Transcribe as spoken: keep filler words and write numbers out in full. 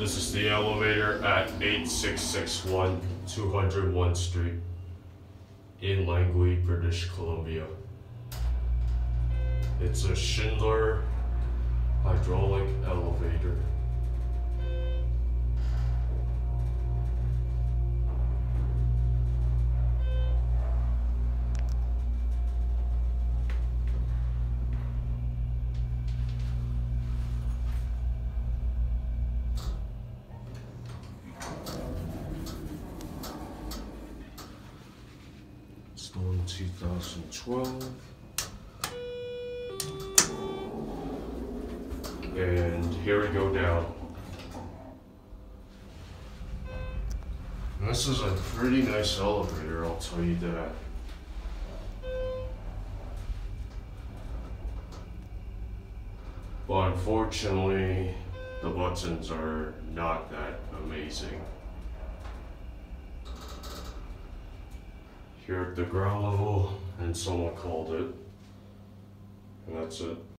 This is the elevator at eight six six one two oh one Street in Langley, British Columbia. It's a Schindler hydraulic elevator. Installed in two thousand twelve. And here we go down. And this is a pretty nice elevator, I'll tell you that. But unfortunately, the buttons are not that amazing. Here at the ground level, and someone called it, and that's it.